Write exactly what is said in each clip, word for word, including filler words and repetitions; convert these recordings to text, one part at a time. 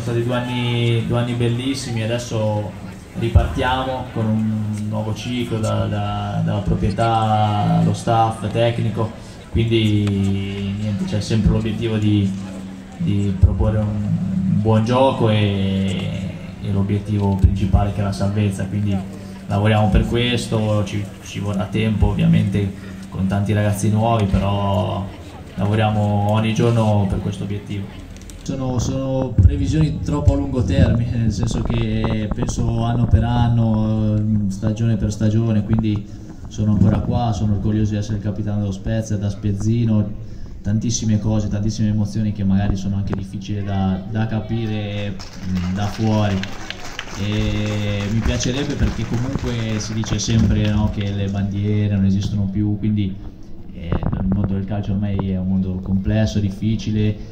stati due anni, due anni bellissimi, adesso ripartiamo con un nuovo ciclo da, da, dalla proprietà allo staff tecnico, quindi niente, c'è sempre l'obiettivo di, di proporre un buon gioco e, e l'obiettivo principale che è la salvezza, quindi lavoriamo per questo, ci, ci vorrà tempo ovviamente con tanti ragazzi nuovi, però lavoriamo ogni giorno per questo obiettivo. Sono, sono previsioni troppo a lungo termine, nel senso che penso anno per anno, stagione per stagione, quindi sono ancora qua, sono orgoglioso di essere il capitano dello Spezia, da Spezzino, tantissime cose, tantissime emozioni che magari sono anche difficili da, da capire da fuori. E mi piacerebbe, perché comunque si dice sempre, no, che le bandiere non esistono più, quindi eh, il mondo del calcio ormai è un mondo complesso, difficile,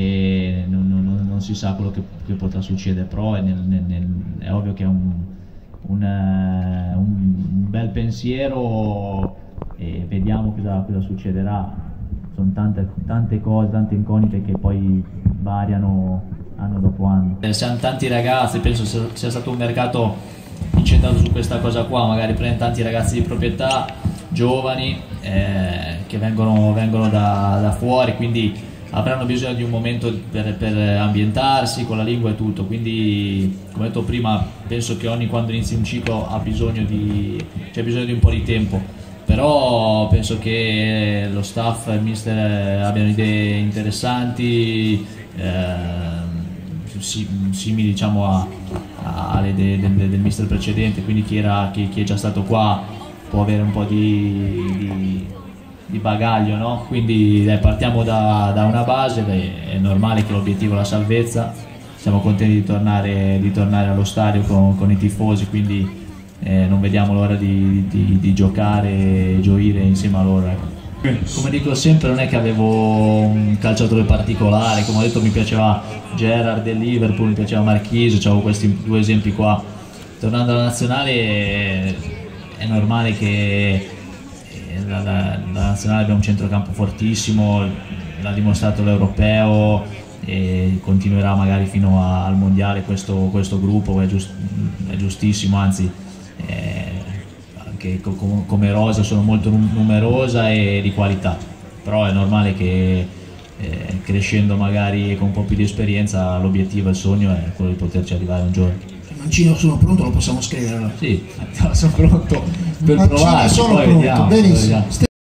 e non, non, non si sa quello che, che potrà succedere, però è, nel, nel, nel, è ovvio che è un, un, uh, un bel pensiero e vediamo cosa, cosa succederà. Sono tante, tante cose, tante incognite che poi variano anno dopo anno. Siamo tanti ragazzi, penso sia stato un mercato incentrato su questa cosa qua, magari prende tanti ragazzi di proprietà giovani eh, che vengono, vengono da, da fuori, quindi avranno bisogno di un momento per, per ambientarsi con la lingua e tutto, quindi come detto prima penso che ogni quando inizi un ciclo ha bisogno di, c'è bisogno di un po' di tempo, però penso che lo staff e il mister abbiano idee interessanti, eh, simili diciamo a, a, alle idee del, del mister precedente, quindi chi, era, chi, chi è già stato qua può avere un po' di, di di bagaglio, no? Quindi dai, partiamo da, da una base, beh, è normale che l'obiettivo è la salvezza, siamo contenti di tornare, di tornare allo stadio con, con i tifosi, quindi eh, non vediamo l'ora di, di, di giocare e gioire insieme a loro. Come dico sempre, non è che avevo un calciatore particolare, come ho detto mi piaceva Gerrard del Liverpool, mi piaceva Marchisio, avevo questi due esempi qua. Tornando alla nazionale è, è normale che La, la, la nazionale abbia un centrocampo fortissimo, l'ha dimostrato l'europeo e continuerà magari fino a, al mondiale questo, questo gruppo, è, giust, è giustissimo, anzi eh, anche com, come rosa sono molto numerosa e di qualità, però è normale che eh, crescendo magari con un po' più di esperienza l'obiettivo e il sogno è quello di poterci arrivare un giorno. Mancino, sono pronto, lo possiamo scrivere? Sì, sono pronto per Mancino, provarci, sono poi pronto, vediamo, benissimo. Poi vediamo.